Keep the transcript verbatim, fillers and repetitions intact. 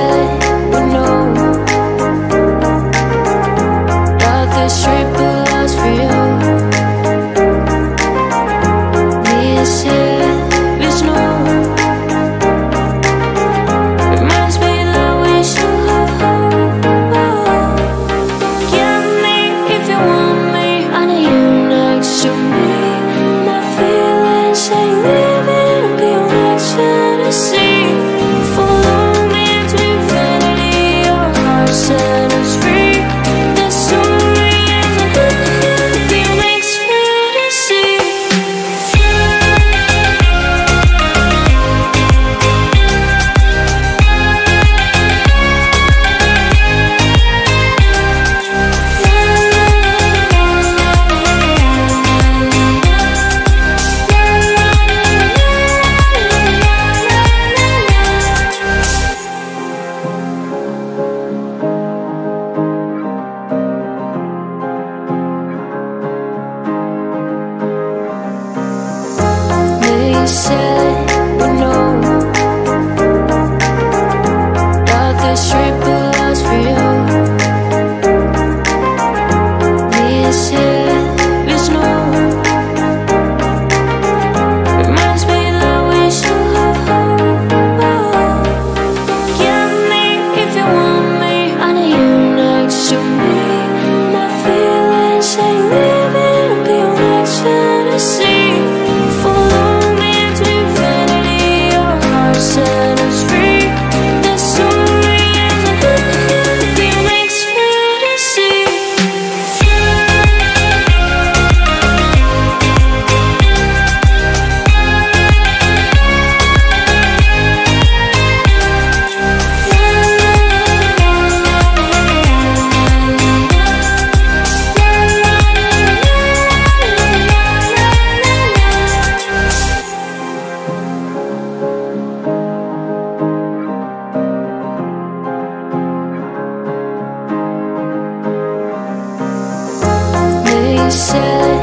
said we know that this trip will last for you. We said there's no reminds me that we should hold. Get me if you want me. I need you next to me. My feelings ain't leaving. I'll be your next fantasy. Set us free. The story is a good be next fantasy. They said we know that this trip will last for you. We said there's no reminds me that we should hold. Get me if you want me. I need you next to me. My feelings ain't leaving. I'll be your next fantasy. Set us free. The story is a good be next fantasy. They said